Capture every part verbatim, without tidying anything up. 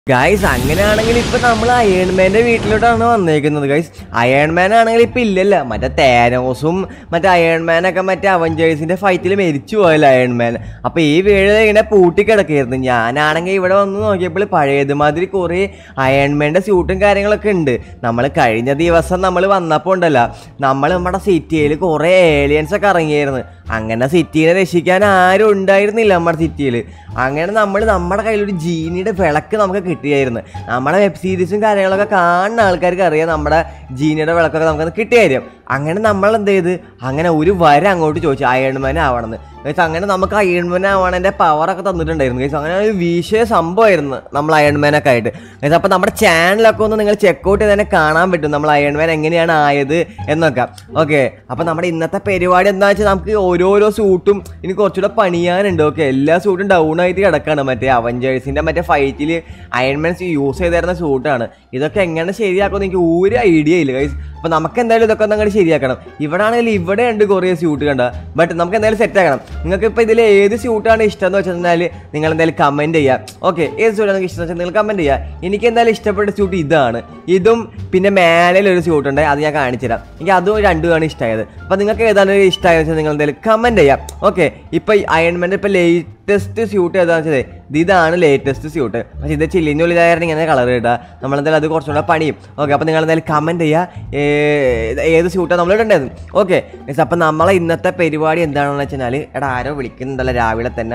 Guys അങ്ങനെയാണെങ്കിൽ ഇപ്പൊ നമ്മൾ അയൺമാന്റെ വീട്ടിലോട്ടാണ് വന്നേക്കുന്നത്. ഗൈസ് അയൺമാൻ ആണെങ്കിൽ ഇപ്പൊ ഇല്ലല്ല, മറ്റേ താനോസും മറ്റേ അയൺമാനൊക്കെ മറ്റേ അവഞ്ചേഴ്സിന്റെ ഫൈറ്റിൽ മരിച്ചു പോയല്ലോ അയൺമാൻ. അപ്പൊ ഈ വീട് ഇങ്ങനെ പൂട്ടിക്കിടക്കായിരുന്നു. ഞാനാണെങ്കിൽ ഇവിടെ വന്ന് നോക്കിയപ്പോൾ പഴയതുമാതിരി കുറെ അയൺമാന്റെ സ്യൂട്ടും കാര്യങ്ങളൊക്കെ ഉണ്ട്. നമ്മൾ കഴിഞ്ഞ ദിവസം നമ്മൾ വന്നപ്പോൾ ഉണ്ടല്ലോ, നമ്മൾ നമ്മുടെ സിറ്റിയിൽ കുറെ ഏലിയൻസ് ഒക്കെ ഇറങ്ങിയായിരുന്നു. അങ്ങനെ സിറ്റീനെ രക്ഷിക്കാൻ ആരും ഉണ്ടായിരുന്നില്ല നമ്മുടെ സിറ്റിയിൽ. അങ്ങനെ നമ്മൾ നമ്മുടെ കയ്യിലൊരു ജീനിയുടെ വിളക്ക് നമുക്ക് കിട്ടിയായിരുന്നു. നമ്മുടെ വെബ് സീരീസും കാര്യങ്ങളൊക്കെ കാണുന്ന ആൾക്കാർക്ക് അറിയാം നമ്മുടെ ജീനിയുടെ വിളക്കൊക്കെ നമുക്കത് കിട്ടിയായിരുന്നു. അങ്ങനെ നമ്മൾ എന്ത് ചെയ്ത് അങ്ങനെ ഒരു വര അങ്ങോട്ട് ചോദിച്ചു അയൺമാൻ ആവണമെന്ന്. ഗൈസ് അങ്ങനെ നമുക്ക് അയൺമാൻ ആവണതിൻ്റെ പവറൊക്കെ തന്നിട്ടുണ്ടായിരുന്നു. ഗൈസ് അങ്ങനെ ഒരു വിഷയ സംഭവമായിരുന്നു നമ്മൾ അയൺമാനൊക്കെ ആയിട്ട്. ഗൈസ് അപ്പോൾ നമ്മുടെ ചാനലൊക്കെ ഒന്ന് നിങ്ങൾ ചെക്കൗട്ട് ചെയ്ത് തന്നെ കാണാൻ പറ്റും നമ്മൾ അയൺമാൻ എങ്ങനെയാണ് ആയത് എന്നൊക്കെ. ഓക്കെ, അപ്പോൾ നമ്മുടെ ഇന്നത്തെ പരിപാടി എന്താണെന്ന് വെച്ചാൽ നമുക്ക് ഓരോരോ സൂട്ടും ഇനി കുറച്ചുകൂടെ പണിയാനുണ്ട്. ഓക്കെ, എല്ലാ സൂട്ടും ഡൗൺ ആയിട്ട് കിടക്കാണ്. മറ്റേ അവഞ്ചേഴ്സിൻ്റെ മറ്റേ ഫൈറ്റിൽ അയൺമാൻസ് യൂസ് ചെയ്തിരുന്ന സൂട്ടാണ്. ഇതൊക്കെ എങ്ങനെ ശരിയാക്കുമെന്ന് എനിക്ക് ഒരു ഐഡിയ ഇല്ല ഗൈസ്. അപ്പോൾ നമുക്ക് എന്തായാലും ഇതൊക്കെ ഒന്ന് അങ്ങോട്ട് ശരിയാക്കണം. ഇവിടെ ആണെങ്കിൽ ഇവിടെ ഉണ്ട് കുറേ സ്യൂട്ട് കണ്ട, ബട്ട് നമുക്ക് എന്തായാലും സെറ്റ് ആക്കണം. നിങ്ങൾക്ക് ഇപ്പോൾ ഇതിൽ ഏത് സ്യൂട്ടാണ് ഇഷ്ടം എന്ന് വെച്ചാൽ നിങ്ങൾ എന്തായാലും കമൻറ്റ് ചെയ്യുക. ഓക്കെ, ഏത് സ്യൂട്ടാണ് നിങ്ങൾക്ക് ഇഷ്ടം വെച്ചാൽ നിങ്ങൾ കമൻറ്റ് ചെയ്യുക. എനിക്ക് എന്തായാലും ഇഷ്ടപ്പെട്ട സ്യൂട്ട് ഇതാണ്. ഇതും പിന്നെ മേലൊരു സ്യൂട്ട് ഉണ്ട്, അത് ഞാൻ കാണിച്ചു തരാം. എനിക്ക് അതും രണ്ടുമാണ് ഇഷ്ടമായത്. അപ്പോൾ നിങ്ങൾക്ക് ഏതാണ് ഇഷ്ടമായത് വെച്ചാൽ നിങ്ങൾ എന്തായാലും കമൻറ്റ് ചെയ്യാം. ഓക്കെ, ഇപ്പോൾ ഇപ്പോൾ ഇപ്പോൾ ലേറ്റസ്റ്റ് സ്യൂട്ട് ഏതാണെന്ന് വെച്ചാൽ ഇതാണ് ലേറ്റസ്റ്റ് സ്യൂട്ട്. പക്ഷേ ഇത് ചില്ലിൻ്റെ ഉള്ളിലായിരുന്നു ഇങ്ങനെ കളർ ഇടുക. നമ്മളെന്തായാലും അത് കുറച്ചുകൂടെ പണിയും. ഓക്കെ, അപ്പോൾ നിങ്ങൾ എന്തായാലും കമൻറ്റ് ചെയ്യുക ഏത് സ്യൂട്ടാണ് നമ്മൾ ഇടേണ്ടത്. ഓക്കെ, അപ്പം നമ്മളെ ഇന്നത്തെ പരിപാടി എന്താണെന്ന് വെച്ചാൽ, എടാ ആരോ വിളിക്കുന്നുണ്ടല്ലോ രാവിലെ തന്നെ.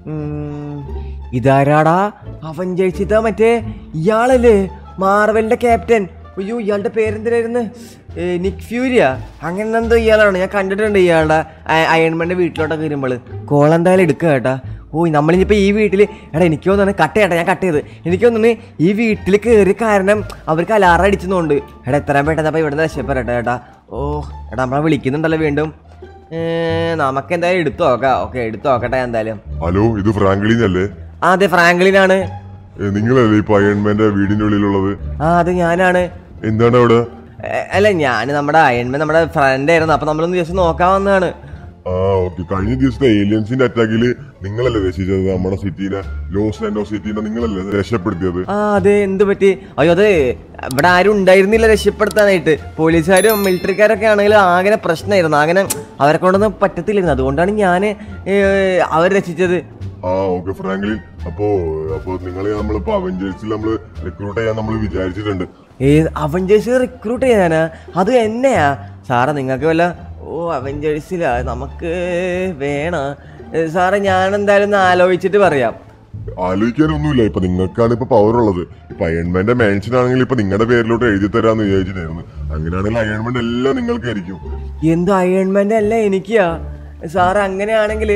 ഇതാരാടാ അവഞ്ചേഴ്സ്? ഇതാ മറ്റേ ഇയാളല്ലേ മാർവലിൻ്റെ ക്യാപ്റ്റൻ. അയ്യോ, ഇയാളുടെ പേരെന്തിനായിരുന്നു? നിക് ഫ്യൂരിയ അങ്ങനെ എന്തോ ഇയാളാണ്. ഞാൻ കണ്ടിട്ടുണ്ട് ഇയാളുടെ അയൺമാൻ്റെ വീട്ടിലോട്ടൊക്കെ വരുമ്പോൾ. കോൾ എന്തായാലും എടുക്കുക കേട്ടാ. ഓ, നമ്മളിനിപ്പോൾ ഈ വീട്ടിൽ എടാ എനിക്ക് തോന്നുന്നു കട്ട് ചെയ്യട്ടെ, ഞാൻ കട്ട് ചെയ്ത് എനിക്ക് തോന്നുന്നു ഈ വീട്ടിൽ കയറി കാരണം അവർക്ക് അലാറം അടിച്ചെന്നുണ്ട്. എടാ എത്രയും പെട്ടെന്ന് അപ്പോൾ ഇവിടെ നിന്ന് രക്ഷപ്പെടട്ടെ ചേട്ടാ. ഓ എടാ നമ്മളെ വിളിക്കുന്നുണ്ടല്ലോ വീണ്ടും. നമുക്ക് എന്തായാലും എടുത്തു നോക്കാം. ഓക്കെ, എടുത്തു നോക്കട്ടെ എന്തായാലും. ഹലോ, ഇത് ഫ്രാങ്ക്ലിൻ അല്ലേ? ആ അതെ, ഫ്രാങ്ക്ലിനാണ്. നിങ്ങളല്ലേ ഇപ്പൊ അയൺമാന്റെ വീടിന്റെ ഉള്ളിലുള്ളത്? ആ അത് ഞാനാണ്. എന്താണ് അവിടെ? അല്ല, ഞാൻ നമ്മുടെ അയൺമാൻ നമ്മുടെ ഫ്രണ്ട് ആയിരുന്നു. അപ്പൊ നമ്മളൊന്ന് ജസ്റ്റ് നോക്കാൻ വന്നതാണ്. ആ ഓക്കെ, കഴിഞ്ഞ ദിവസത്തെ ഏലിയൻസിന്റെ അറ്റാക്കില് നിങ്ങളല്ലേ രക്ഷിച്ചത് നമ്മുടെ സിറ്റീനെ, ലോസ് ആൻഡോസ് സിറ്റീനെ നിങ്ങളല്ലേ രക്ഷപ്പെടുത്തിയത്? ആ അതെ, എന്ത് പറ്റി? അയ്യോ, അത് ഇവിടെ ആരും ഉണ്ടായിരുന്നില്ല രക്ഷപ്പെടുത്താനായിട്ട്. പോലീസുകാരും മിലിറ്ററിക്കാരൊക്കെ ആണെങ്കിൽ ആകെ പ്രശ്നമായിരുന്നു. അങ്ങനെ അവരെ കൊണ്ടൊന്നും പറ്റത്തില്ലായിരുന്നു. അതുകൊണ്ടാണ് ഞാൻ അവർ രക്ഷിച്ചത്. ആ ഓക്കെ ഫ്രാങ്ക്ലിൻ, അപ്പോ അപ്പോ നിങ്ങളെ നമ്മളിപ്പോ അവഞ്ചേഴ്സിൽ നമ്മള് റിക്രൂട്ട് ചെയ്യാൻ നമ്മൾ വിചാരിച്ചിട്ടുണ്ട്. ഏ അവഞ്ചേഴ്സ് റിക്രൂട്ട് ചെയ്യാനാ? അത് എന്നെയാ സാറേ? നിങ്ങൾക്ക് വല്ല ഓ അവഞ്ചേഴ്സിലാ നമുക്ക് വേണം സാറേ. ഞാൻ എന്തായാലും ഒന്ന് ആലോചിച്ചിട്ട് പറയാം. ആലോചിക്കാനൊന്നുമില്ല, ഇപ്പൊ നിങ്ങൾക്കാണ് ഇപ്പൊ പവർ ഉള്ളത്. ഇപ്പൊ അയൺമാന്റെ മാൻഷൻ ആണെങ്കിൽ ഇപ്പൊ നിങ്ങളുടെ പേരിലോട്ട് എഴുതി തരാന്ന് വിചാരിച്ചിട്ടായിരുന്നു. അങ്ങനെയാണെങ്കിൽ അയൺമാൻ എല്ലാം നിങ്ങൾക്കായിരിക്കും. എന്ത് അയൺമാന്റെ അല്ല എനിക്കാ സാറ്? അങ്ങനെയാണെങ്കിൽ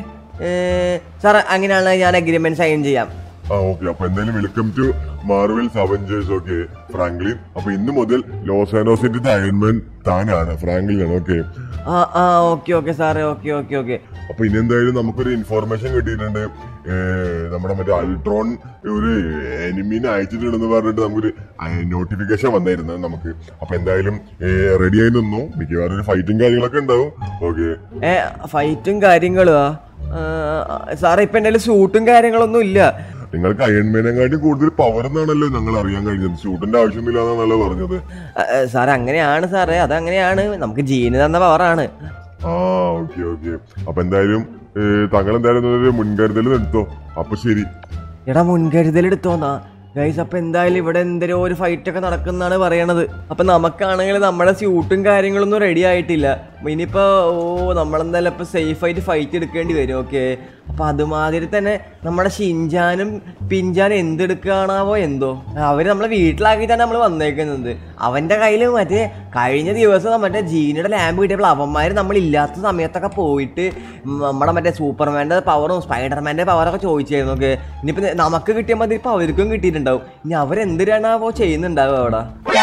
സാർ അങ്ങനെയാണെങ്കിൽ ഞാൻ അഗ്രിമെന്റ് സൈൻ ചെയ്യാം. ആ ഓക്കെ, അപ്പൊ എന്തായാലും welcome to Marvel's Avengers. Okay Franklin, അപ്പൊ ഇന്ന് മുതൽ ലോസ് ആൻഡോസിന്റെ അയൺമാൻ താനാണ്, ഫ്രാങ്ക്ലിൻ ആണ്. ഓക്കെ ആ ആ ഓക്കെ ഓക്കെ സാറേ. ഓക്കെ ഓക്കെ ഓക്കെ അപ്പൊ ഇനി എന്തായാലും നമുക്കൊരു ഇൻഫോർമേഷൻ കിട്ടിയിട്ടുണ്ട്. നമ്മുടെ മറ്റേ അൾട്രോൺ ഒരു എനിമീനെ അയച്ചിട്ടുണ്ടെന്ന് പറഞ്ഞിട്ട് നമുക്കൊരു നോട്ടിഫിക്കേഷൻ വന്നായിരുന്നു നമുക്ക്. അപ്പൊ എന്തായാലും റെഡി ആയി നിന്നു. മിക്കവാറും ഒരു ഫൈറ്റും കാര്യങ്ങളൊക്കെ ഉണ്ടാവും. ഓക്കെ, ഏ ഫൈറ്റും കാര്യങ്ങളാ സാറേ? ഇപ്പൊ എന്റെ സൂട്ടും കാര്യങ്ങളൊന്നും ഇല്ല. നിങ്ങൾക്ക് അയൺമാനെക്കാട്ടി കൂടുതൽ പവർ എന്നാണല്ലോ ഞങ്ങൾ അറിയാൻ കഴിഞ്ഞത്. ഷൂട്ടിന്റെ ആവശ്യമൊന്നുമില്ല എന്നാണല്ലോ പറഞ്ഞത്. സാറേ അങ്ങനെയാണ് സാറേ, അതങ്ങനെയാണ്. നമുക്ക് ജീന് തന്ന പവറാണ്. ആ ഓക്കെ ഓക്കെ, അപ്പൊ എന്തായാലും താങ്കൾ എന്തായാലും മുൻകരുതൽ എടുത്തോ. അപ്പൊ ശരി. എടാ മുൻകരുതൽ എടുത്തോന്നാ ഗൈസ്? അപ്പൊ എന്തായാലും ഇവിടെ എന്തെങ്കിലും ഒരു ഫൈറ്റ് ഒക്കെ നടക്കുന്നതാണ് പറയണത്. അപ്പൊ നമുക്കാണെങ്കിൽ നമ്മുടെ സ്യൂട്ടും കാര്യങ്ങളൊന്നും റെഡി ആയിട്ടില്ല. ഇനിയിപ്പോ ഓ നമ്മളെന്തായാലും ഇപ്പൊ സേഫ് ആയിട്ട് ഫൈറ്റ് എടുക്കേണ്ടി വരും. ഓക്കെ, അപ്പൊ അതുമാതിരി തന്നെ നമ്മുടെ ഷിൻജാനും പിഞ്ചാനും എന്തെടുക്കുകയാണാവോ എന്തോ. അവര് നമ്മളെ വീട്ടിലാക്കിയിട്ടാണ് നമ്മൾ വന്നേക്കുന്നത്. അവന്റെ കയ്യിൽ മറ്റേ കഴിഞ്ഞ ദിവസം മറ്റേ ജീനിയുടെ ലാമ്പ് കിട്ടിയപ്പോൾ അവന്മാർ നമ്മളില്ലാത്ത സമയത്തൊക്കെ പോയിട്ട് നമ്മുടെ മറ്റേ സൂപ്പർമാൻ്റെ പവറും സ്പൈഡർമാൻ്റെ പവറൊക്കെ ചോദിച്ചായിരുന്നു. ഓക്കെ, ഇനിയിപ്പോൾ നമുക്ക് കിട്ടിയ മതി ഇപ്പം അവർക്കും കിട്ടിയിട്ടുണ്ടാവും. ഇനി അവരെന്തിനാണാവോ ചെയ്യുന്നുണ്ടാവും അവിടെ.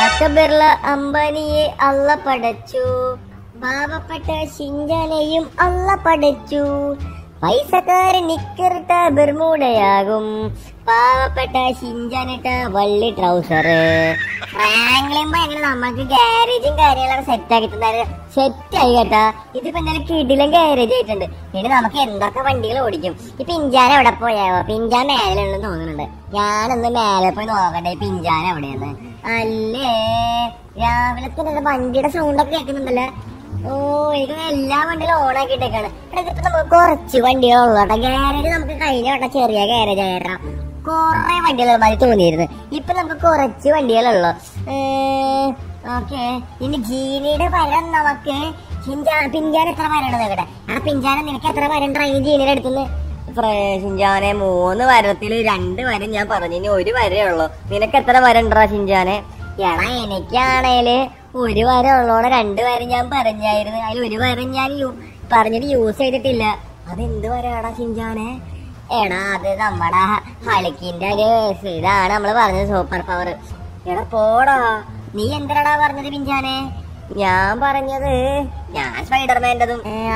അംബാനിയെ അള്ള പടച്ചു, പാവപ്പെട്ട ഷിൻജാനെയും അള്ള പടച്ചു, പൈസക്കാരൻ നിക്കറിട്ട ബെർമൂഡയാകും, പാവപ്പെട്ട ഷിൻജാനിട്ട വള്ളി ട്രൗസർ. ഫ്രാങ്ക്ലിൻ എങ്ങനെ നമ്മൾക്ക് ഗാരേജും കാര്യങ്ങളൊക്കെ സെറ്റ് ആക്കി തന്നാലും സെറ്റ് ആയി കേട്ടാ. ഇതിപ്പോ എന്തായാലും കിടിലം ഗാരേജ് ആയിട്ടുണ്ട്. ഇനി നമുക്ക് എന്തൊക്കെ വണ്ടികൾ ഓടിക്കും. ഈ പിഞ്ചാൻ എവിടെ പോയാവോ? പിഞ്ചാൻ മേലെയുണ്ടെന്ന് തോന്നുന്നുണ്ട്. ഞാനൊന്ന് മേലെ പോയി നോക്കട്ടെ പിഞ്ചാൻ എവിടെയെന്ന്. അല്ലേ രാവിലെ തന്നെ വണ്ടിയുടെ സൗണ്ടൊക്കെ കേൾക്കുന്നുണ്ടല്ലേ. ഓ എനിക്ക് എല്ലാ വണ്ടികളും ഓൺ ആക്കിയിട്ടേക്കാണ്. ഇതിപ്പോ നമുക്ക് കുറച്ച് വണ്ടികളുള്ളൂ കേട്ടോ. ഗാരേജ് നമുക്ക് കഴിഞ്ഞ വട്ടം ചെറിയ ഗാരേജ് ആയിട്ടാ കൊറേ വണ്ടികൾ മാതിരി തോന്നിയിരുന്നു. ഇപ്പൊ നമുക്ക് കുറച്ച് വണ്ടികളുള്ളൂ. ഓക്കെ ഇനി ജീനിയുടെ വരം നമുക്ക് പിഞ്ചാൻ എത്ര വരണം നോക്കട്ടെ. ആ പിഞ്ചാന നിനക്ക് എത്ര വരം ട്രെയിൻ ജീനിയുടെ അടുത്തുനിന്ന്? ഷിൻജാനെ മൂന്ന് വരത്തില് രണ്ട് വരം ഞാൻ പറഞ്ഞു, ഇനി ഒരു വരേ ഉള്ളൂ. നിനക്ക് എത്ര വരം ഉണ്ടോ ഷിൻജാനെ? എടാ എനിക്കാണേല് ഒരു വരം ഉള്ളോടെ രണ്ട് വരം ഞാൻ പറഞ്ഞായിരുന്നു. അതിൽ ഒരു വരം ഞാൻ പറഞ്ഞിട്ട് യൂസ് ചെയ്തിട്ടില്ല. അതെന്ത് വരാടാ ഷിൻജാനെ? എടാ അത് നമ്മടെ ഹളിക്കിന്റെ ഒരു ഇതാണ് നമ്മള് പറഞ്ഞത്, സൂപ്പർ പവർ. എടാ പോടാ, നീ എന്തിനാടാ പറഞ്ഞത് പിഞ്ചാനെ? ഞാൻ പറഞ്ഞത് ഞാൻ സ്പൈഡർമാൻ്റെതും.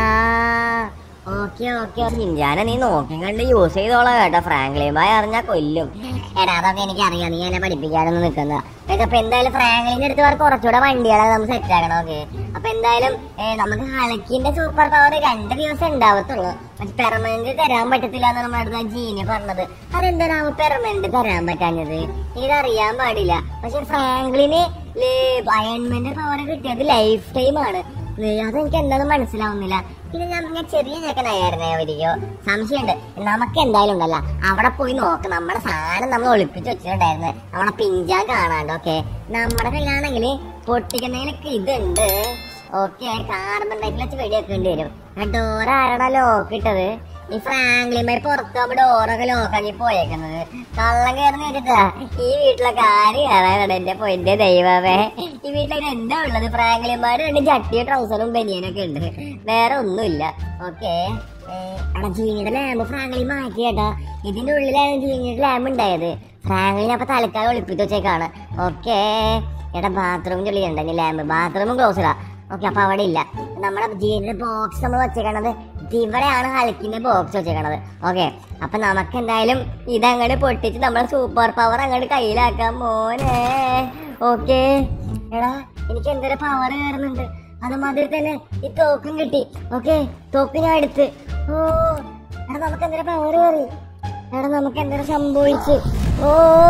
ഓക്കെ ഓക്കെ ഷിൻജാനെ നീ നോക്കി കണ്ട് യൂസ് ചെയ്തോളാം കേട്ടോ. ഫ്രാങ്ക്ലിൻ ബായ് അറിഞ്ഞാ കൊല്ലും. എടാ അതൊക്കെ എനിക്കറിയാം, നീ എന്നെ പഠിപ്പിക്കാനൊന്നും നിൽക്കുന്ന. അപ്പൊ എന്തായാലും ഫ്രാങ്ക്ലിന്റെ അടുത്ത് വേറെ കുറച്ചുകൂടെ വണ്ടികളെ നമുക്ക് സെറ്റ് ആക്കണം. ഓക്കെ അപ്പൊ എന്തായാലും നമുക്ക് ഹളക്കിന്റെ സൂപ്പർ പവർ രണ്ട് ദിവസം ഉണ്ടാവത്തുള്ളൂ. പക്ഷെ പെർമനന്റ് തരാൻ പറ്റത്തില്ല എന്ന് നമ്മുടെ അടുത്ത് ജീനി പറഞ്ഞത്. അതെന്താണ് പെർമനന്റ് തരാൻ പറ്റാഞ്ഞത്? ഇതറിയാൻ പാടില്ല. പക്ഷെ ഫ്രാങ്ക്ലിന് അയൺമെന്റ് പവർ കിട്ടിയത് ലൈഫ് ടൈം ആണ്. അതെനിക്ക് എന്താണെന്ന് മനസ്സിലാവുന്നില്ല. പിന്നെ ഞാൻ ഞാൻ ചെറിയ ചെക്കനായിരുന്നേ അവരിക്കോ സംശയമുണ്ട്. നമുക്ക് എന്തായാലും ഉണ്ടല്ല അവിടെ പോയി നോക്ക്. നമ്മുടെ സാധനം നമ്മൾ ഒളിപ്പിച്ച് വെച്ചിട്ടുണ്ടായിരുന്നു. നമ്മളെ പിഞ്ചാൻ കാണാണ്ട്. ഓക്കെ നമ്മുടെ കയ്യിലാണെങ്കിൽ പൊട്ടിക്കുന്നതിനൊക്കെ ഇതുണ്ട്. ഓക്കെ കാർബൺ ഡൈറ്റിൽ വെച്ച് വെടിവെക്കേണ്ടി വരും. ആ ഡോർ ആരാടാ ലോക്ക് ഇട്ടത്? ഈ ഫ്രാങ്ക്ലിന്മാർ പുറത്താകുമ്പോ ഡോറൊക്കെ ലോക്കാക്കി പോയേക്കുന്നത്. കള്ളം കയറുന്ന വെച്ചിട്ടാ ഈ വീട്ടിലൊക്കെ ആര് കയറാനാണ്? എന്റെ പൊന്റെ ദൈവമേ, ഈ വീട്ടിലൊക്കെ എന്താ ഉള്ളത്? ഫ്രാങ്ക്ലിന്മാര് രണ്ട് ചട്ടിയ ട്രൗസറും ബനിയനൊക്കെ ഉണ്ട്, വേറെ ഒന്നുമില്ല. ഓക്കെ എടാ ജീനിയുടെ ലാമ്പ് ഫ്രാങ്ക്ലിൻ മാറ്റി കേട്ടാ. ഇതിന്റെ ഉള്ളിലാണ് ജീനിയുടെ ലാമ്പ് ഉണ്ടായത്. ഫ്രാങ്ക്ലിൻ അപ്പൊ തലക്കാലം ഒളിപ്പിച്ച് വെച്ചേക്കാണ്. ഓക്കെ എടാ ബാത്റൂമിന്റെ ഉള്ളിലുണ്ട് ലാമ്പ്, ബാത്റൂമും ക്ലോസിലാ. ഓക്കെ അപ്പൊ അവിടെ ഇല്ല. നമ്മുടെ ജീനിയുടെ ബോക്സ് നമ്മൾ വെച്ചേക്കണത് ഇവിടെയാണ് ഹൾക്കിന്റെ ബോക്സ് വെച്ചേക്കണത്. ഓക്കെ അപ്പൊ നമുക്ക് എന്തായാലും ഇതങ്ങോട്ട് പൊട്ടിച്ച് നമ്മളെ സൂപ്പർ പവർ അങ്ങോട്ട് കയ്യിലാക്കാം മോനെ. ഓക്കെ എടാ എനിക്ക് എന്തൊരു പവർ കയറുന്നുണ്ട്. അതുമാതിരി തന്നെ ഈ തോക്കും കിട്ടി. ഓക്കെ തോക്ക് ഞാൻ എടുത്ത്. ഓ എടാ നമുക്ക് എന്തൊരു പവർ കയറി. എടാ നമുക്ക് എന്തൊരു സംഭവിച്ച്. ഓ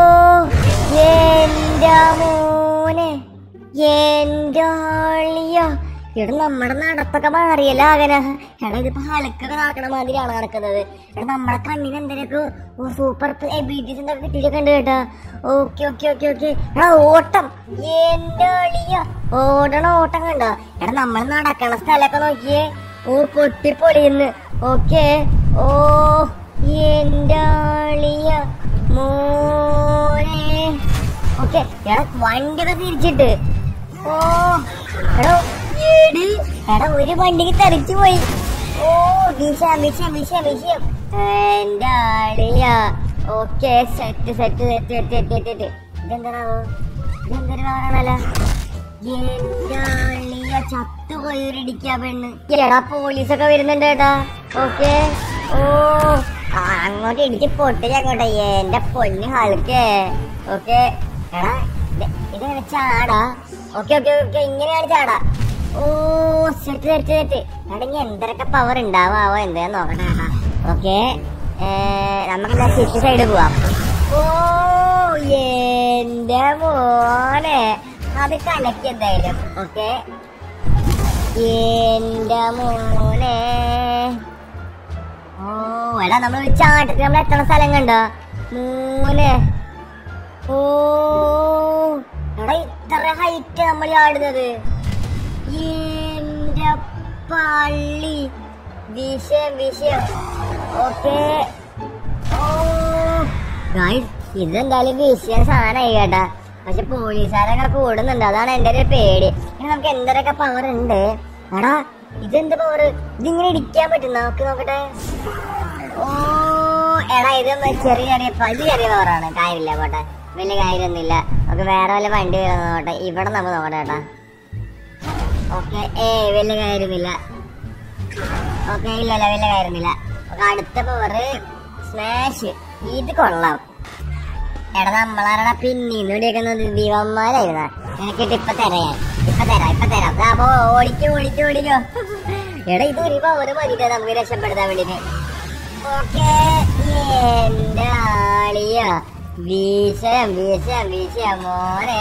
എന്റെ മോനെ, എന്റെ ആളിയാ. എടാ നമ്മുടെ നടത്തൊക്കെ മാറിയല്ലോ ആകന. എടാ ഇതിപ്പോ ഹലക്കൊക്കെ നടക്കണ മാതിരിയാണ് നടക്കുന്നത്. എടാ നമ്മുടെ കണ്ണിന് എന്തിനൊക്കെ സൂപ്പർ എബിലിറ്റീസ് എന്തൊക്കെ കിട്ടിയിട്ടൊക്കെ ഉണ്ട് കേട്ടാ. ഓക്കെ ഓക്കെ ഓക്കെ ഓക്കെ എടാ ഓട്ടം, എന്റെ അളിയ ഓടണ ഓട്ടം കണ്ടോ? എടാ നമ്മൾ നടക്കണ സ്ഥലമൊക്കെ നോക്കിയേ. ഓ പൊട്ടിപ്പൊളിയുന്നു. ഓക്കെ ഓ എന്റെ അളിയ മോനെ. ഓക്കെ എടാ വണ്ടിയൊക്കെ തിരിച്ചിട്ട്. ഓ എടോ എടാ ഒരു വണ്ടിക്ക് തെറിച്ചു പോയി. ഓ വിഷയം വിഷയം വിഷയം വിഷയം എന്റെ ആളിയാ. Okay set set set set set set ഇതെന്താണാവോ? ഇതെന്തൊരു പറയണല്ല. എന്റെ ആളിയ ചത്തുപോയി ഒരു ഇടിക്കാ പെണ്ണ്. എടാ പോലീസൊക്കെ വരുന്നുണ്ട് കേട്ടാ. ഓക്കെ ഓ അങ്ങോട്ട് ഇടിച്ച് പൊട്ടിച്ച് അങ്ങോട്ടെ. എന്റെ പൊന്ന് ഹൾക്കേ. ഓക്കെ എടാ ഇതെങ്ങനെ ചാടാ? ഓക്കെ ഓക്കെ ഓക്കെ ഇങ്ങനെയാണ് ചാടാ. ഓ സെറ്റ് സെറ്റ് സെറ്റ് അടങ്ങി എന്തൊക്കെ പവർ ഉണ്ടാവാവോ എന്താ നോക്കട്ടെ കേട്ടാ. ഓക്കെ നമുക്ക് സിറ്റി സൈഡ് പോവാം. ഓ എന്റെ മോനെ അത് കലക്കി എന്തായാലും. ഓക്കെ എന്റെ മോനെ. ഓ എടാ നമ്മൾ ചാട്ടത്തിൽ നമ്മൾ എത്തണ സ്ഥലം കണ്ടോ മോനെ? ഓ എടാ ഇത്ര ഹൈറ്റ് നമ്മൾ ചാടുന്നത്. എന്റെ പള്ളി വിഷയം വിഷയം. ഓക്കെ ഓ ഗായ്സ് ഇതെന്തായാലും വിഷയം സാധനമായി കേട്ടാ. പക്ഷെ പോലീസുകാരൊക്കെ കൂടുന്നുണ്ട്, അതാണ് എന്റെ ഒരു പേടി. ഇനി നമുക്ക് എന്തൊക്കെ പവർ ഉണ്ട്. എടാ ഇതെന്ത് പവർ? ഇതിങ്ങനെ ഇടിക്കാൻ പറ്റുന്ന നോക്കി നോക്കട്ടെ. ഓ എടാ ഇത് ചെറിയ ചെറിയ ഇത് ചെറിയ പവറാണ്. കാര്യമില്ല പോട്ടെ, വലിയ കാര്യമൊന്നുമില്ല. നമുക്ക് വേറെ വല്ല വണ്ടി വരുന്ന നോട്ടെ. ഇവിടെ നമുക്ക് നോക്കട്ടെ കേട്ടാ. ഓക്കെ ഏ വലിയ കാര്യമൊന്നുമില്ല. ഓക്കെ ഇല്ലല്ല വലിയ കാര്യമൊന്നുമില്ല. അടുത്ത പവറ് സ്മാഷ്. ഇത് കൊള്ളാം. എടാ നമ്മളാരടാ പിന്നീന്ന് വിളിക്കുന്നത് ദിവന്മാരായിരുന്ന. എനിക്കിട്ട് ഇപ്പൊ തരാം ഇപ്പൊ തരാം ഇപ്പൊ തരാം. അപ്പൊ ഓടിക്കോ ഓടിക്കോ ഓടിക്കോ. എടാ ഇത് ഒരു പവറ് മതിട്ടാ നമുക്ക് രക്ഷപ്പെടുത്താൻ വേണ്ടിട്ട്. ഓക്കെ എന്റെ ആളിയ വീശം വീശം വീശം മോനെ.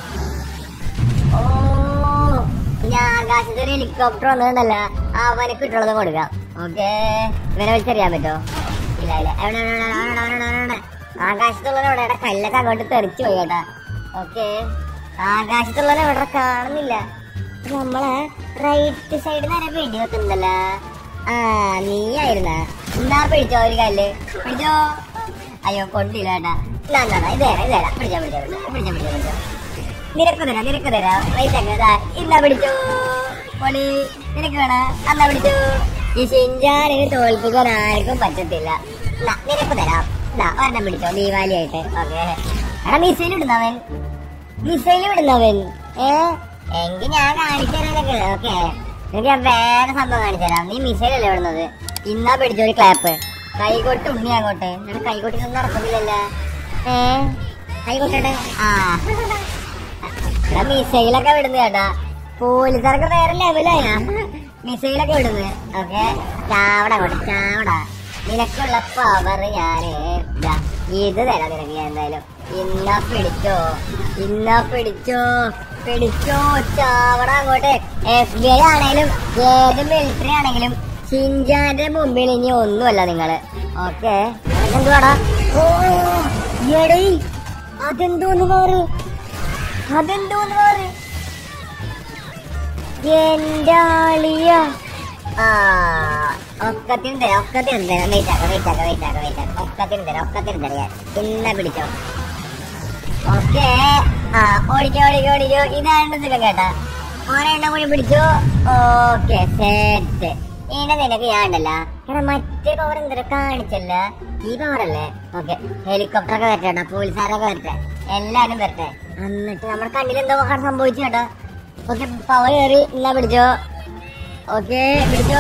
ഓ ഞാൻ ആകാശത്ത് ഒരു ഹെലികോപ്റ്റർ വന്നിട്ടുണ്ടല്ല, അവനെ കിട്ടുള്ളത് കൊടുക്കാം. ഓക്കെ ഇവനെ വലിച്ചെറിയാൻ പറ്റോ? ഇല്ല ഇല്ല. എവിടെ എവിടെ ആകാശത്തുള്ളവരെ എവിടെ? കല്ലൊക്കെ അങ്ങോട്ട് തെറിച്ചു പോയി കേട്ടാ. ഓക്കെ ആകാശത്തുള്ളവരെ എവിടെ കാണുന്നില്ല. നമ്മളെ റൈറ്റ് സൈഡിൽ നേരെ വെടി വെക്കുന്നുണ്ടല്ലോ. ആ നീ ആയിരുന്ന എന്താ? പിടിച്ചോ ഒരു കല്ല് പിടിച്ചോ. അയ്യോ കൊണ്ടില്ല കേട്ടാ. ഇല്ല ഇതേരാ ഇതേരാ. പിടിച്ചോ പിടിച്ചോ പിടിച്ചോ പിടിച്ചോ പിടിച്ചോ. നിനക്ക് തരാം നിനക്ക് തരാം. വൈറ്റങ്ങതാ ഇന്നാ പിടിച്ചോ. പൊളി നിനക്ക് വേണ അന്നാ പിടിച്ചോ. ഈ ഷിൻചാനിന് തോൽപ്പിക്കാൻ ആർക്കും പറ്റത്തില്ല. നിനക്ക് തരാം. ഒരെണ്ണം പിടിച്ചോ ദീപാവലിയായിട്ട്. ഓക്കെ എടാ മിസൈൽ വിടുന്നവൻ മിസൈൽ വിടുന്നവൻ. ഏ എങ്കിൽ ഞാൻ കാണിച്ചു തരാനൊക്കെ. ഓക്കെ എനിക്ക് ഞാൻ വേറെ സംഭവം കാണിച്ചു തരാം. നീ മിസൈൽ അല്ലേ വിടുന്നത്? ഇന്നാ പിടിച്ചോ ഒരു ക്ലാപ്പ്. കൈകൊട്ട് ഉണ്ണി അങ്ങോട്ട്. ഞാൻ കൈകൊട്ടിനൊന്നും നടക്കുന്നില്ലല്ലോ. ഏ കൈകൊട്ടെ. ആ എടാ മിസൈലൊക്കെ വിടുന്നത് കേട്ടാ. പോലീസുകാർക്ക് വേറെ ലെവലായ മിസൈലൊക്കെ വിടുന്നത്. ഓക്കെ ചാവട അങ്ങോട്ട് ചാവട. നിനക്കുള്ള പവർ ഞാന് ഇത് തരാം നിനക്ക്. ഞാൻ എന്തായാലും ഇന്നാ പിടിച്ചോ ഇന്നാ പിടിച്ചോ പിടിച്ചോ. ചാവട അങ്ങോട്ട്. എഫ് ബി ഐ ആണെങ്കിലും ഏത് മിലിറ്ററി ആണെങ്കിലും ഷിൻചാന്റെ മുമ്പിൽ ഇനി ഒന്നുമല്ല നിങ്ങള്. ഓക്കെ എന്തുവാടാ? ഓ എടീ അതെന്തോന്ന് മാറ് അതെന്തോന്ന് മാറ് എന്റെ ആളിയ. ആ ഒക്കത്തിന് തരാം ഒക്കത്തിന് തരാം. വെയിറ്റ് ആക്കാം വെയിറ്റ് ആക്കാം വെയിറ്റ് ആക്കാം വെയിറ്റ് ആക്കാം. ഒക്കത്തിന് തരാം ഒക്കത്തിന് തരാം. ഇന്ന പിടിച്ചോ. ഓക്കെ ആ ഓടിക്കോ ഓടിക്കോ ഓടിക്കോ. ഇതാണ് സുഖം കേട്ടാ. ഒരെണ്ണം കൂടി പിടിച്ചു. Okay set. ഇനി നിനക്ക് ഞാൻ ഉണ്ടല്ല. എടാ മറ്റേ പവർ എന്തൊരു കാണിച്ചല്ല. ഈ പവറല്ലേ? ഓക്കെ ഹെലികോപ്റ്ററൊക്കെ വരട്ടെ, പോലീസുകാരൊക്കെ വരട്ടെ, എല്ലാരും വരട്ടെ. എന്നിട്ട് നമ്മുടെ കണ്ണിൽ എന്തോ സംഭവിച്ചു കേട്ടോ. ഓക്കെ പവർ കയറി. ഇല്ല പിടിച്ചോ. ഓക്കെ പിടിച്ചോ.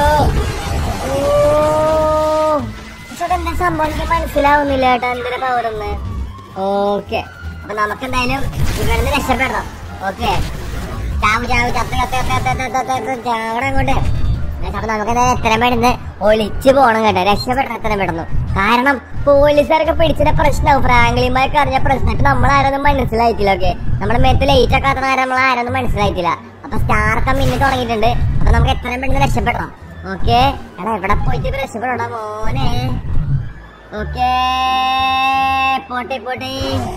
എന്താ സംഭവിക്കാൻ മനസ്സിലാവുന്നില്ല കേട്ടോ എന്തൊരു പവറൊന്ന്. ഓക്കെ അപ്പൊ നമുക്ക് എന്തായാലും ഇവിടുന്ന് രക്ഷപ്പെടണം. ഓക്കെ ചാവ് ചാവ് ചത്ത ചത്ത ചാവണം അങ്ങോട്ട്. അപ്പൊ നമുക്ക് എത്രയും പെടുന്ന് ഒളിച്ചു പോകണം കേട്ടോ. രക്ഷപ്പെടണം എത്രയും പെടുന്നു. കാരണം പോലീസുകാരൊക്കെ പിടിച്ചിട്ട് പ്രശ്നമാവും. ഫ്രാങ്ക്ലിന്മാർക്ക് അറിഞ്ഞ പ്രശ്നമായിട്ട് നമ്മളാരൊന്നും മനസ്സിലായിട്ടില്ല. ഓക്കെ നമ്മുടെ മേത്ത് ലൈറ്റ് ഒക്കെ ആക്കുന്ന കാര്യം നമ്മൾ ആരൊന്നും മനസ്സിലായിട്ടില്ല. അപ്പൊ സ്റ്റാറൊക്കെ മിന്നി തുടങ്ങിയിട്ടുണ്ട്. അപ്പൊ നമുക്ക് എത്രയും പെട്ടെന്ന് രക്ഷപ്പെടണം. ഓക്കെ എടാ എവിടെ പോയിട്ട് രക്ഷപ്പെടണം മോനെ. ഓക്കെ പോട്ടെ പോട്ടെ.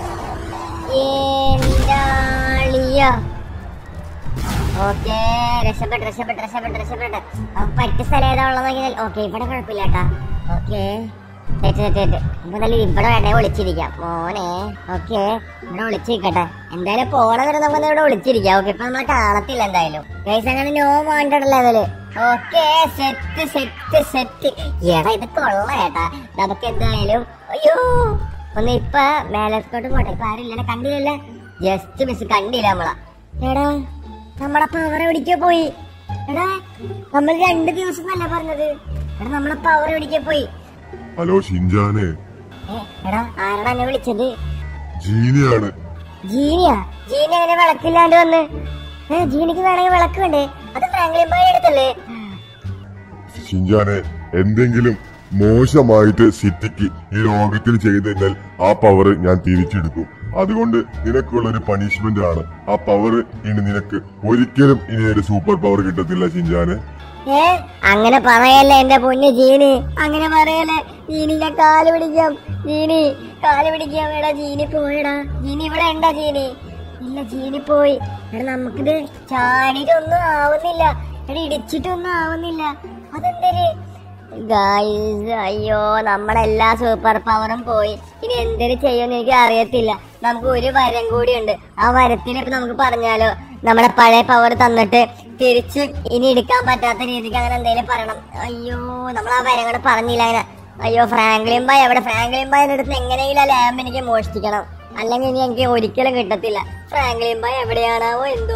ഓക്കെ രക്ഷപ്പെട്ട് രക്ഷപ്പെട്ട് രക്ഷപ്പെട്ട് രക്ഷപ്പെട്ട്. പറ്റിയ സ്ഥലം ഏതാ ഉള്ളത് നോക്കിയാൽ. ഓക്കെ ഇവിടെ കുഴപ്പമില്ല കേട്ടാ. ഓക്കെ തെറ്റ് തെറ്റ് തെറ്റ്. അപ്പൊ എന്തായാലും ഇവിടെ വേണേ ഒളിച്ചിരിക്കാം മോനെ. ഓക്കെ ഇവിടെ ഒളിച്ചിരിക്കട്ടെ. എന്തായാലും പോണ വരെ നമുക്ക് ഇവിടെ ഒളിച്ചിരിക്കാം. ഓക്കെ ഇപ്പൊ നമ്മളെ കാണത്തില്ല എന്തായാലും. ഗൈസ് അങ്ങനെ no wanted level. Okay set set set. എടാ ഇത് കൊള്ള ഏട്ടാ. നമുക്ക് എന്തായാലും അയ്യോ ഒന്ന് ഇപ്പൊ മേലത്തോട്ട് പോട്ടെ. ഇപ്പൊ ആരില്ല കണ്ടില്ലല്ലേ. ജസ്റ്റ് മിസ് കണ്ടില്ല നമ്മളാ. എടാ നമ്മളെ പവർ എവിടേക്കോ പോയി. എടാ നമ്മൾ രണ്ട് ദിവസം നല്ല പറഞ്ഞത്. എടാ നമ്മളെ പവർ എവിടേക്കോ പോയി. ഹലോ ഷിൻചാനെ. എടാ ആരാടാ എന്നെ വിളിച്ചത്? ജീനിയാണ്. ജീനിയാ? ജീനി അങ്ങനെ വിളക്കില്ലാണ്ട് വന്ന്? ഏഹ് ജീനിക്ക് വേണമെങ്കിൽ വിളക്ക് വേണ്ടേ? അത് ഫ്രാങ്ക്ലിൻ ബോയ് എടുത്തല്ലേ? ഷിൻചാനെ എന്തെങ്കിലും മോശമായിട്ട് സിറ്റിക്ക് ഈ ലോകത്തിൽ ചെയ്തു കഴിഞ്ഞാൽ ആ പവർ ഞാൻ തിരിച്ചെടുക്കും. അതുകൊണ്ട് നിനക്കുള്ള ഒരു പണിഷ്മെന്റ് ആണ് ആ പവർ. ഇനി നിനക്ക് ഒരിക്കലും ഇനി ഒരു സൂപ്പർ പവർ കിട്ടത്തില്ല ഷിൻചാനെ. ഏ അങ്ങനെ പറയല്ലേ എന്റെ പൊന്ന് ജീനി. അങ്ങനെ പറയല്ലേ ജീനി. ഞാൻ കാല് പിടിക്കാം ജീനി. കാല് പിടിക്കാം. എടാ ജീനി പോയടാ. ജീനി ഇവിടെ ഉണ്ടാ ജീനി? ഇല്ല ജീനി പോയി. എടാ നമുക്കിത് ചാടിയിട്ടൊന്നും ആവുന്നില്ല. എടാ ഇടിച്ചിട്ടൊന്നും ആവുന്നില്ല. അതെന്തര് ഗായ്സ്? അയ്യോ നമ്മളെല്ലാ സൂപ്പർ പവറും പോയി. ഇനി എന്തൊരു ചെയ്യുമെന്ന് എനിക്ക് അറിയത്തില്ല. നമുക്ക് ഒരു വരം കൂടിയുണ്ട്. ആ വരത്തിന് ഇപ്പൊ നമുക്ക് പറഞ്ഞാലോ നമ്മളെ പഴയ പവർ തന്നിട്ട് തിരിച്ച് ഇനി എടുക്കാൻ പറ്റാത്ത രീതിക്ക് അങ്ങനെ എന്തെങ്കിലും പറയണം. അയ്യോ നമ്മൾ ആ വരം കൂടെ പറഞ്ഞില്ല അങ്ങനെ. അയ്യോ ഫ്രാങ്ക്ലിൻ ബോയ് എവിടെ? ഫ്രാങ്ക്ലിൻ ബോയിന്റെ അടുത്ത് എങ്ങനെയെങ്കിലും ആ ലാമ്പ് എനിക്ക് മോഷ്ടിക്കണം. അല്ലെങ്കിൽ ഇനി എനിക്ക് ഒരിക്കലും കിട്ടത്തില്ല. ഫ്രാങ്ക്ലിൻ ബോയ് എവിടെയാണാവോ എന്തോ.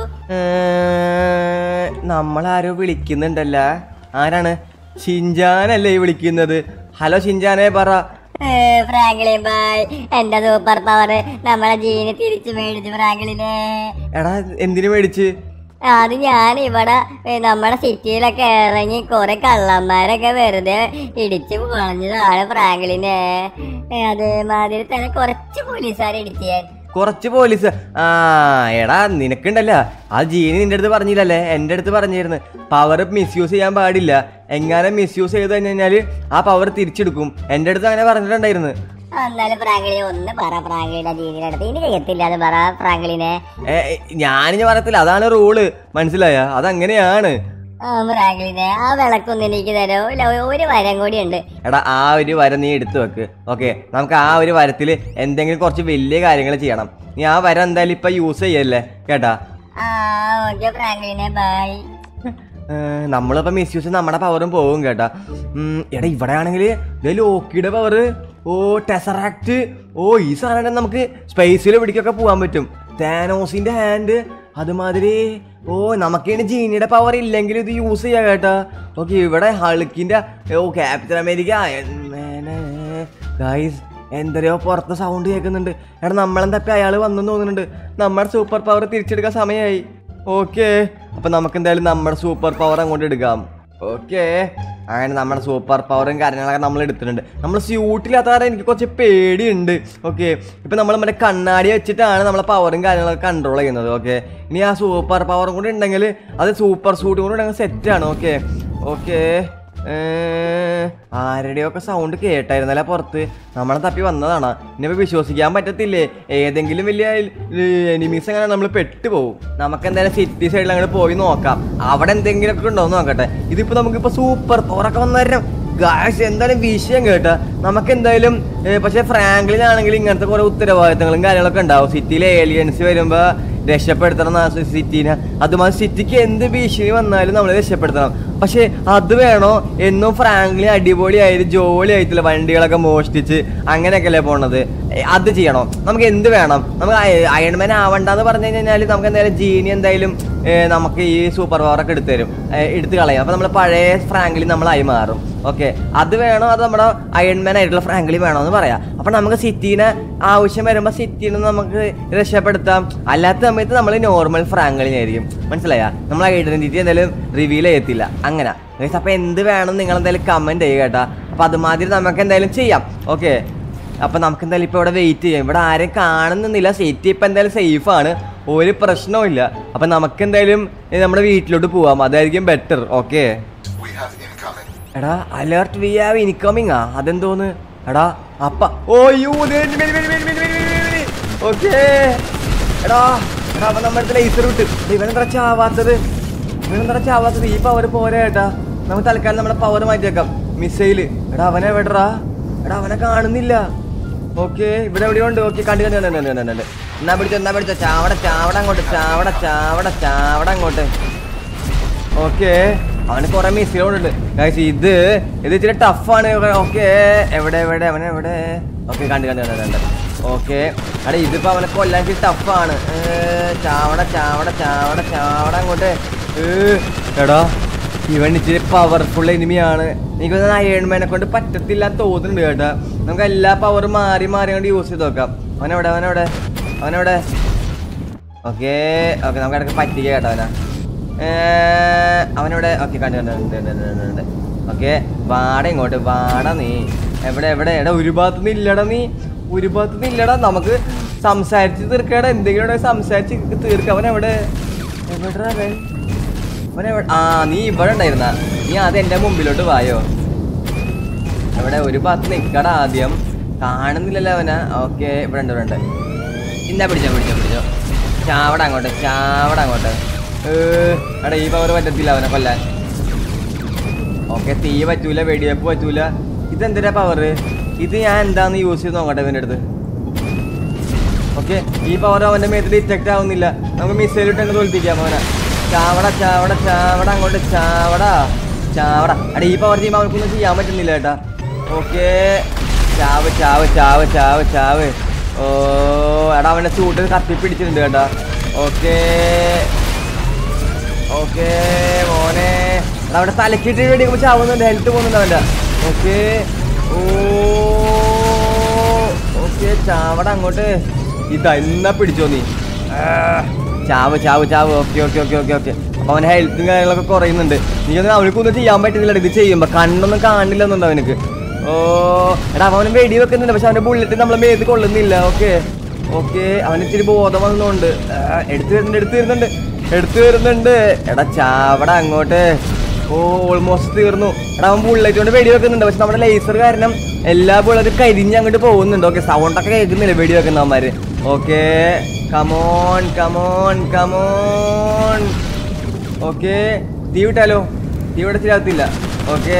നമ്മളാരോ വിളിക്കുന്നുണ്ടല്ല. ആരാണ്? ഷിൻചാനല്ലേ ഈ വിളിക്കുന്നത്? ഹലോ ഷിൻചാനെ പറ. ഫ്രാങ്ക്ലിൻ ബായ്, എന്റെ സൂപ്പർ പവർ നമ്മളെ ജീന് തിരിച്ചു മേടിച്ചു ഫ്രാങ്ക്ലിനെ. എടാ എന്തിനു മേടിച്ച്? അത് ഞാൻ ഇവിടെ നമ്മുടെ സിറ്റിയിലൊക്കെ ഇറങ്ങി കുറെ കള്ളന്മാരൊക്കെ വെറുതെ ഇടിച്ചു പൊളഞ്ഞതാണ് ഫ്രാങ്ക്ലിനെ. അതേമാതിരി തന്നെ കുറച്ച് പോലീസുകാരെ ഇടിച്ചു ഞാൻ. കുറച്ച് പോലീസ്? ആ എടാ നിനക്കുണ്ടല്ല ആ ജീനി നിന്റെ അടുത്ത് പറഞ്ഞില്ലല്ലേ, എൻ്റെ അടുത്ത് പറഞ്ഞിരുന്നു പവർ മിസ്യൂസ് ചെയ്യാൻ പാടില്ല, എങ്ങാനും മിസ്യൂസ് ചെയ്ത് കഴിഞ്ഞാൽ ആ പവർ തിരിച്ചെടുക്കും. എൻ്റെ അടുത്ത് അങ്ങനെ പറഞ്ഞിട്ടുണ്ടായിരുന്നു. എന്നാലും ഫ്രാങ്ക്ലിനെ ഒന്ന് പറ, ഫ്രാങ്ക്ലിനെ ജീനിയുടെ അടുത്ത് ഇനി ചെയ്യത്തില്ല എന്ന് പറ ഫ്രാങ്ക്ലിനെ. ഞാനിനി പറയത്തില്ല, അതാണ് റൂള്, മനസ്സിലായ? അതങ്ങനെയാണ്. ഫ്രാങ്ക്ലിനെ ആ വിളക്കൊന്നും എനിക്ക് തരോ? ഒരു വരം കൂടി ഉണ്ട്. എടാ ആ ഒരു വരം നീ എടുത്തു വെക്ക്. ഓക്കെ, നമുക്ക് ആ ഒരു വരത്തിൽ എന്തെങ്കിലും കുറച്ച് വലിയ കാര്യങ്ങൾ ചെയ്യണം. നീ ആ വരം എന്തായാലും ഇപ്പൊ യൂസ് ചെയ്യല്ലേ, കേട്ടാ? നമ്മളിപ്പോ മിസ്യൂസ് നമ്മുടെ പവറും പോകും കേട്ടാ. എടാ ഇവിടെ ആണെങ്കിൽ ലോക്കിയുടെ പവർ, ഓ ടെസറാക്ട്, ഓ ഈ സാധനം നമുക്ക് സ്പേസിൽ പിടിക്കൊക്കെ പോകാൻ പറ്റും. താനോസിന്റെ ഹാൻഡ് അതുമാതിരി. ഓ നമുക്കിനി ജീനിയുടെ പവർ ഇല്ലെങ്കിൽ ഇത് യൂസ് ചെയ്യാം കേട്ടാ. ഓക്കെ, ഇവിടെ ഹൾക്കിന്റെ, ഓ ക്യാപ്റ്റൻ അമേരിക്ക, ഗൈസ് എന്തരയോ പുറത്ത് സൗണ്ട് കേൾക്കുന്നുണ്ട്. എടാ നമ്മളെന്തപ്പി അയാൾ വന്നെന്ന് തോന്നുന്നുണ്ട്. നമ്മുടെ സൂപ്പർ പവർ തിരിച്ചെടുക്കാൻ സമയമായി. ഓക്കെ, അപ്പൊ നമുക്ക് എന്തായാലും നമ്മുടെ സൂപ്പർ പവർ അങ്ങോട്ട് എടുക്കാം. ഓക്കെ, അങ്ങനെ നമ്മുടെ സൂപ്പർ പവറും കാര്യങ്ങളൊക്കെ നമ്മൾ എടുത്തിട്ടുണ്ട്. നമ്മൾ സ്യൂട്ടില്ലാത്ത കാരണം എനിക്ക് കുറച്ച് പേടിയുണ്ട്. ഓക്കെ, ഇപ്പം നമ്മൾ മറ്റേ കണ്ണാടി വെച്ചിട്ടാണ് നമ്മളെ പവറും കാര്യങ്ങളൊക്കെ കൺട്രോൾ ചെയ്യുന്നത്. ഓക്കെ, ഇനി ആ സൂപ്പർ പവറും കൂടി ഉണ്ടെങ്കിൽ അത് സൂപ്പർ സൂട്ടും കൂടി ഉണ്ടെങ്കിൽ സെറ്റാണ്. ഓക്കെ ഓക്കെ ആരുടെയൊക്കെ സൗണ്ട് കേട്ടായിരുന്നല്ലേ പുറത്ത്, നമ്മളെ തപ്പി വന്നതാണ്. ഇനിയിപ്പോൾ വിശ്വസിക്കാൻ പറ്റത്തില്ലേ, ഏതെങ്കിലും വലിയ എനിമീസ് അങ്ങനെ നമ്മൾ പെട്ടുപോകും. നമുക്ക് എന്തായാലും സിറ്റി സൈഡിൽ അങ്ങനെ പോയി നോക്കാം, അവിടെ എന്തെങ്കിലുമൊക്കെ ഉണ്ടോ എന്ന് നോക്കട്ടെ. ഇതിപ്പോൾ നമുക്കിപ്പോൾ സൂപ്പർ പവറൊക്കെ വന്നുതരാം ഗായ്സ്. എന്തായാലും വിഷയം കേട്ടാ നമുക്ക് എന്തായാലും. പക്ഷേ ഫ്രാങ്ക്ലിനാണെങ്കിൽ ഇങ്ങനത്തെ കുറേ ഉത്തരവാദിത്തങ്ങളും കാര്യങ്ങളൊക്കെ ഉണ്ടാവും. സിറ്റിയിലെ ഏലിയൻസ് വരുമ്പോൾ രക്ഷപ്പെടുത്തണം സിറ്റീനെ. അതുമാതിരി സിറ്റിക്ക് എന്ത് ഭീഷണി വന്നാലും നമ്മൾ രക്ഷപ്പെടുത്തണം. പക്ഷെ അത് വേണോ എന്നും ഫ്രാങ്ക്ലിൻ അടിപൊളിയായിട്ട് ജോളിയായിട്ടില്ല വണ്ടികളൊക്കെ മോഷ്ടിച്ച് അങ്ങനെയൊക്കെയല്ലേ പോണത്. അത് ചെയ്യണോ? നമുക്ക് എന്ത് വേണം? നമുക്ക് അയൺമാൻ ആവണ്ടെന്ന് പറഞ്ഞു കഴിഞ്ഞാൽ നമുക്ക് എന്തായാലും ജീനി എന്തായാലും നമുക്ക് ഈ സൂപ്പർ പവറൊക്കെ എടുത്തു തരും, എടുത്ത് കളയും. അപ്പോൾ നമ്മൾ പഴയ ഫ്രാങ്ക്ലിൻ നമ്മളായി മാറും. ഓക്കെ, അത് വേണോ അത് നമ്മുടെ അയൺമാൻ ആയിട്ടുള്ള ഫ്രാങ്ക്ലിൻ വേണോ എന്ന് പറയാം. അപ്പം നമുക്ക് സിറ്റീനെ ആവശ്യം വരുമ്പോൾ സിറ്റീനെ നമുക്ക് രക്ഷപ്പെടുത്താം. അല്ലാത്ത സമയത്ത് നമ്മൾ നോർമൽ ഫ്രാങ്ക്ലിൻ ആയിരിക്കും, മനസ്സിലായാ? നമ്മൾ ഐഡന്റിറ്റി എന്തായാലും റിവീൽ ചെയ്യത്തില്ല. അങ്ങനെ അപ്പം എന്ത് വേണം നിങ്ങൾ എന്തായാലും കമൻറ്റ് ചെയ്യുക കേട്ടാ. അപ്പം അതുമാതിരി നമുക്ക് എന്തായാലും ചെയ്യാം. ഓക്കെ, അപ്പം നമുക്ക് എന്തായാലും ഇപ്പോൾ ഇവിടെ വെയിറ്റ് ചെയ്യാം. ഇവിടെ ആരെയും കാണുന്നില്ല, സിറ്റി ഇപ്പം എന്തായാലും സേഫാണ്, ഒരു പ്രശ്നവും ഇല്ല. അപ്പം നമുക്ക് എന്തായാലും നമ്മുടെ വീട്ടിലോട്ട് പോവാം, അതായിരിക്കും ബെറ്റർ. ഓക്കെ എടാ അലേർട്ട് വി ഹാവ് ഇൻകമിങ് ആ, അതെന്തോന്ന് എടാ അപ്പ ഓ യു ഓക്കെ എടാ എടാ അപ്പം നമ്മുടെ അടുത്ത് ലേസർ വിട്ട്. ഇവനെന്താ ചാവാത്തത്? ഇവനെന്താ ചാവാത്തത്? ഈ പവർ പോരാ കേട്ടാ. നമുക്ക് തൽക്കാലം നമ്മുടെ പവർ മാറ്റിയേക്കാം. മിസൈല് എടാ അവനെ എവിടെടാ? എടാ അവനെ കാണുന്നില്ല. ഓക്കെ, ഇവിടെ എവിടെയോ ഉണ്ട്. ഓക്കെ, കണ്ടു കണ്ടു കണ്ടു കണ്ടു കണ്ടു എന്നാ പിടിച്ചോ എന്നാ പിടിച്ചോ ചാവട ചാവട അങ്ങോട്ട് ചാവട ചാവട ചാവട അങ്ങോട്ട്. ഓക്കെ, അവന് കുറെ മിസൈലുണ്ട് ഗൈസ്. ഇത് ഇത് ഇച്ചിരി ടഫാണ്. ഓക്കെ, എവിടെ എവിടെ അവനെ എവിടെ? ഓക്കെ, കണ്ടു കണ്ടു കണ്ടു കണ്ടു ഓക്കെ. എടാ ഇതിപ്പോൾ അവനെ കൊല്ലാൻ ഇച്ചിരി ടഫാണ്. ചാവട ചാവട ചാവട ചാവട അങ്ങോട്ട്. എടാ ഇവൻ ഇച്ചിരി പവർഫുൾ എനിമിയാണ്. എനിക്ക് അയൺമാനെ കൊണ്ട് പറ്റത്തില്ല തോന്നുന്നുണ്ട് കേട്ടാ. നമുക്ക് എല്ലാ പവറും മാറി മാറി കൊണ്ട് യൂസ് ചെയ്ത് നോക്കാം. അവനെവിടെ അവനെവിടെ അവനെവിടെ? ഓക്കെ ഓക്കെ, നമുക്ക് ഇടയ്ക്ക് പറ്റിക്കുക കേട്ടോ അവനാ. അവനെവിടെ? ഓക്കെ, കണ്ടു കണ്ടുണ്ട്. ഓക്കെ, വാട ഇങ്ങോട്ട് വാട. നീ എവിടെ എവിടെ? എടാ ഒരു ഭാഗത്തുനിന്ന് ഇല്ലടാ, നീ ഒരു ഭാഗത്തുനിന്ന് ഇല്ലടാ. നമുക്ക് സംസാരിച്ച് തീർക്കടാ, എന്തെങ്കിലും സംസാരിച്ച് തീർക്കാം. അവനെവിടെ എവിടെ അവൻ? അവനെവിടെ? ആ നീ ഇവിടെ ഉണ്ടായിരുന്ന, നീ അത് എൻ്റെ മുമ്പിലോട്ട് വായോ. എവിടെ? ഒരു ഭാഗത്ത് നിൽക്കടാ ആദ്യം. കാണുന്നില്ലല്ലോ അവനാ. ഓക്കെ, ഇവിടെ ഉണ്ട് ഇവിടെ ഉണ്ട്. ഇന്നാ പിടിച്ചോ പിടിച്ചോ പിടിച്ചോ. ചാവട അങ്ങോട്ട് ചാവട അങ്ങോട്ട്. എടാ ഈ പവർ പറ്റത്തില്ല അവനെ കൊല്ലാൻ. ഓക്കെ, തീ പറ്റൂല, വെടിവെപ്പ് പറ്റൂല. ഇതെന്തിനാ പവർ? ഇത് ഞാൻ എന്താന്ന് യൂസ് ചെയ്ത് നോക്കട്ടെ ഇവൻ്റെ അടുത്ത്. ഓക്കെ, ഈ പവർ അവൻ്റെ മേത്ത് ഡിറ്റക്ട് ആവുന്നില്ല. നമുക്ക് മിസൈൽ ഇട്ട് തന്നെ തോൽപ്പിക്കാം അവനെ. ചാവട ചാവട ചാവട അങ്ങോട്ട് ചാവട ചാവട. എടാ ഈ പവർ ചെയ്യുമ്പോൾ അവർക്കൊന്നും ചെയ്യാൻ പറ്റുന്നില്ല കേട്ടാ. ഓക്കെ, ചാവ് ചാവ് ചാവ് ചാവ് ചാവ്. ഓ എടാ അവൻ്റെ സൂട്ട് കത്തിപ്പിടിച്ചിട്ടുണ്ട് കേട്ടാ. ഓക്കെ ഓക്കെ മോനെ. എടാ അവിടെ തലക്കിട്ട് വെടിക്കുമ്പോൾ ചാവുന്നുണ്ട്, ഹെൽത്ത് പോകുന്നുണ്ട് അവൻ്റെ. ഓക്കെ ഓ ഓക്കെ ചാവട അങ്ങോട്ട് ഇതന്നെ പിടിച്ചോ നീ ചാവ് ചാവ് ചാവ് okay okay okay okay okay അപ്പൊ അവന്റെ ഹെൽത്തും കാര്യങ്ങളൊക്കെ കുറയുന്നുണ്ട് നീ അവനക്കൊന്നും ചെയ്യാൻ പറ്റുന്നില്ല ഇത് ചെയ്യുമ്പോ കണ്ണൊന്നും കാണില്ലെന്നുണ്ട് അവനക്ക് ഓ എടാ അവന് വെടി വെക്കുന്നുണ്ട് പക്ഷെ അവന്റെ ബുള്ളറ്റ് നമ്മളെ മേത്ത് കൊള്ളുന്നില്ല ഓക്കെ ഓക്കെ അവന് ഇത്തിരി ബോധം വന്നുകൊണ്ട് എടുത്തു വരുന്നുണ്ട് എടുത്തു വരുന്നുണ്ട് എടുത്തു വരുന്നുണ്ട് എടാ ചാവട അങ്ങോട്ട് ഓ ഓൾമോസ്റ്റ് തീർന്നു എടാ അവൻ ബുള്ളറ്റ് കൊണ്ട് വെടി വെക്കുന്നുണ്ട് പക്ഷെ നമ്മുടെ ലേസർ കാരണം എല്ലാ ബുള്ളറ്റ് കരിഞ്ഞ് അങ്ങോട്ട് പോകുന്നുണ്ട് ഓക്കെ സൗണ്ടൊക്കെ കേൾക്കുന്നില്ല വെടി വെക്കുന്നവന്മാര് okay come on come on come on okay തീ വിട്ടാലോ തീ വിടത്തില്ലാത്തില്ല ഓക്കെ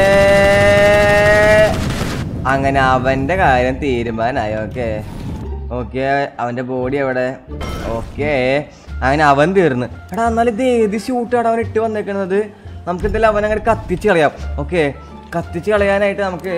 അങ്ങനെ അവന്റെ കാര്യം തീരുമാനമായി ഓക്കെ ഓക്കെ അവന്റെ ബോഡി എവിടെ ഓക്കെ അങ്ങനെ അവൻ തീർന്ന് എടാ എന്നാലും ഇത് ഏത് ഷൂട്ടാണ് അവൻ ഇട്ട് വന്നേക്കുന്നത് നമുക്ക് എന്തായാലും അവൻ അങ്ങനെ കത്തിച്ച് കളയാം ഓക്കെ കത്തിച്ച് കളയാനായിട്ട് നമുക്ക്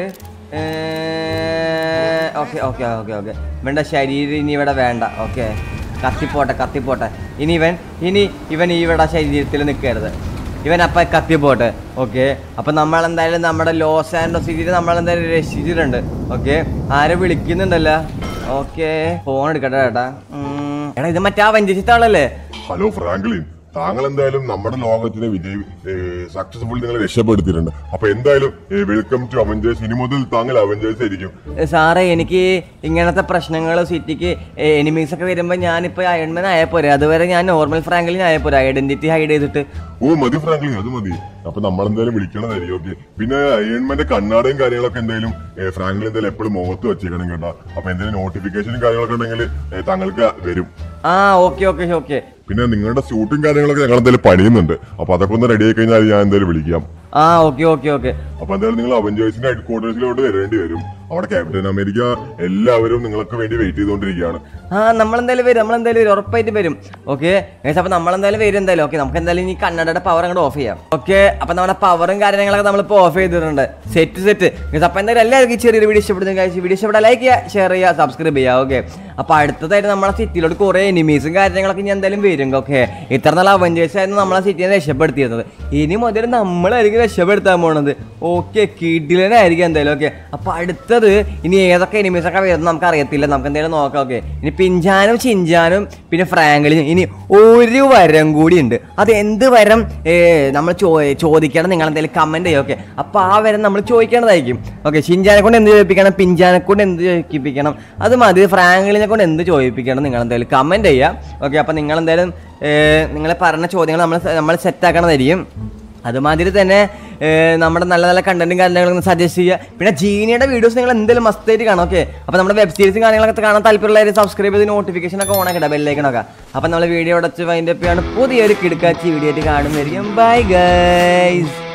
ഓക്കെ ഓക്കെ ഓക്കെ ഓക്കെ വേണ്ട ശരീരം ഇനി ഇവിടെ വേണ്ട ഓക്കെ കത്തിപ്പോട്ടെ കത്തിപ്പോട്ടെ ഇനി ഇവൻ ഇനി ഇവൻ ഇവിടെ ശരീരത്തിൽ നിൽക്കരുത് ഇവൻ അപ്പം കത്തിപ്പോട്ടെ ഓക്കെ അപ്പം നമ്മളെന്തായാലും നമ്മുടെ ലോസ് ആൻഡ് സിറ്റിയിൽ നമ്മളെന്തായാലും രക്ഷിച്ചിട്ടുണ്ട് ഓക്കെ ആരെ വിളിക്കുന്നുണ്ടല്ലോ ഓക്കെ ഫോൺ എടുക്കട്ടെ ചേട്ടാ എടാ ഇത് മറ്റേ അവഞ്ചിച്ചിട്ടാളല്ലേ ഹലോ ഫ്രാങ്ക്ലിൻ താങ്കൾ എന്തായാലും നമ്മുടെ ലോകത്തിനെ വിജയി സക്സസ്ഫുൾ നിങ്ങളെ രക്ഷപ്പെടുത്തിയിട്ടുണ്ട് അപ്പൊ എന്തായാലും വെൽക്കം ടു അവഞ്ചേഴ്സ് ഇനി മുതൽ താങ്കൾ അവഞ്ചേഴ്സ് ആയിരിക്കും സാറേ എനിക്ക് ഇങ്ങനത്തെ പ്രശ്നങ്ങൾ സിറ്റിക്ക് എനിമീസ് ഒക്കെ വരുമ്പോ ഞാനിപ്പോ അയൺമാൻ ആയ പോരെ അതുവരെ ഞാൻ നോർമൽ ഫ്രാങ്ക്ലിൻ ആയ പോരെ ഐഡന്റിറ്റി ഹൈഡ് ചെയ്തിട്ട് ഓ മതി ഫ്രാങ്ക്ലിൻ അത് മതി അപ്പൊ നമ്മളെന്തായാലും വിളിക്കണതായിരിക്കും ഓക്കെ പിന്നെ അയൺമാന്റെ കണ്ണാടയും കാര്യങ്ങളൊക്കെ എന്തായാലും ഫ്രാങ്ക്ലിൻ എന്തായാലും എപ്പോഴും മുഖത്ത് വെച്ചേക്കണം കേട്ടോ അപ്പൊ എന്തെങ്കിലും നോട്ടിഫിക്കേഷനും കാര്യങ്ങളൊക്കെ ഉണ്ടെങ്കിൽ താങ്കൾക്ക് വരും ആ ഓക്കെ ഓക്കെ ഓക്കെ പിന്നെ നിങ്ങളുടെ ഷൂട്ടും കാര്യങ്ങളൊക്കെ ഞങ്ങൾ എന്തായാലും പണിയുന്നുണ്ട് അപ്പൊ അതൊക്കെ ഒന്ന് റെഡി ആയി കഴിഞ്ഞാൽ ഞാൻ എന്തായാലും വിളിക്കാം ആ ഓക്കെ ഓക്കെ ഓക്കെ അപ്പൊ എന്തായാലും നിങ്ങൾ അവഞ്ചേഴ്സിന്റെ ഹെഡ് ക്വാർട്ടേഴ്സിലോട്ട് വരേണ്ടി വരും അവിടെ ക്യാപ്റ്റൻ അമേരിക്ക എല്ലാവരും നിങ്ങൾക്ക് വേണ്ടി വെയിറ്റ് ചെയ്തുകൊണ്ടിരിക്കുകയാണ് ആ നമ്മളെന്തായാലും വരും നമ്മളെന്തായാലും വരും ഉറപ്പായിട്ട് വരും ഓക്കെ അപ്പൊ നമ്മളെന്തായാലും വരും എന്തായാലും ഓക്കെ നമുക്ക് എന്തായാലും ഇനി കണ്ണടയുടെ പവർ അങ്ങോട്ട് ഓഫ് ചെയ്യാം ഓക്കെ അപ്പൊ നമ്മുടെ പവറും കാര്യങ്ങളൊക്കെ നമ്മളിപ്പോ ഓഫ് ചെയ്തിട്ടുണ്ട് സെറ്റ് സെറ്റ് അപ്പൊ എന്തായാലും എല്ലാവർക്കും ഈ ചെറിയൊരു വീഡിയോ ഇഷ്ടപ്പെടുന്ന കാര്യം വീഡിയോ ഇഷ്ടപ്പെടാൻ ലൈക്ക് ചെയ്യുക ഷെയർ ചെയ്യുക സബ്സ്ക്രൈബ് ചെയ്യുക ഓക്കെ അപ്പൊ അടുത്തതായിട്ട് നമ്മളെ സിറ്റിയിലോട്ട് കുറെ എനിമീസും കാര്യങ്ങളൊക്കെ ഞാൻ എന്തായാലും വരും ഓക്കെ ഇത്ര നല്ല അവഞ്ചേഴ്സ് ആയിരുന്നു നമ്മളെ സിറ്റിയെ രക്ഷപ്പെടുത്തിയിരുന്നത് ഇനി മുതൽ നമ്മളായിരിക്കും രക്ഷപ്പെടുത്താൻ പോണത് ഓക്കെ കിഡിലനായിരിക്കും എന്തായാലും ഓക്കെ അപ്പൊ അടുത്തത് ഇനി ഏതൊക്കെ എനിമീസ് ഒക്കെ വരുന്നത് നമുക്ക് അറിയത്തില്ല നമുക്ക് എന്തായാലും നോക്കാം ഓക്കെ ഇനി പിഞ്ചാനും ചിഞ്ചാനും പിന്നെ ഫ്രാങ്ക്ലിനും ഇനി ഒരു വരം കൂടി ഉണ്ട് അത് എന്ത് വരം നമ്മൾ ചോദിക്കണം നിങ്ങൾ എന്തായാലും കമന്റ് ചെയ്യും ഓക്കെ അപ്പൊ ആ വരം നമ്മൾ ചോദിക്കേണ്ടതായിരിക്കും ഓക്കെ ചിഞ്ചാനെ കൊണ്ട് എന്ത് ചോദിപ്പിക്കണം പിഞ്ചാനെ കൊണ്ട് എന്ത് ചോദിപ്പിക്കണം അത് മതി ഫ്രാങ്ക്ലിനെ കൊണ്ട് എന്ത് ചോദിപ്പിക്കണം നിങ്ങൾ എന്തായാലും കമന്റ് ചെയ്യാം ഓക്കെ അപ്പൊ നിങ്ങൾ എന്തായാലും നിങ്ങളെ പറഞ്ഞ ചോദ്യങ്ങൾ നമ്മൾ നമ്മൾ സെറ്റ് ആക്കണതായിരിക്കും അതുമാതിരി തന്നെ നമ്മുടെ നല്ല നല്ല കണ്ടന്റും കാര്യങ്ങളൊക്കെ സജസ്റ്റ് ചെയ്യുക പിന്നെ ജീനിയുടെ വീഡിയോസ് നിങ്ങൾ എന്തെങ്കിലും മസ്റ്റായിട്ട് കാണാം ഓക്കെ അപ്പോൾ നമ്മുടെ വെബ് സീരീസും കാര്യങ്ങളൊക്കെ കാണാൻ താല്പര്യമുള്ളവർ സബ്സ്ക്രൈബ് ചെയ്ത് നോട്ടിഫിക്കേഷൻ ഒക്കെ ഓൺ ആക്കിയിട്ട് ബെല്ലൈക്കണൊക്കെ അപ്പോൾ നമ്മൾ വീഡിയോ അടച്ച് വൈൻഡപ്പ് ചെയ്യാണ് പുതിയൊരു കിടക്കാച്ചി വീഡിയോ ആയിട്ട് കാണുന്നതായിരിക്കും ബൈ ഗൈസ്.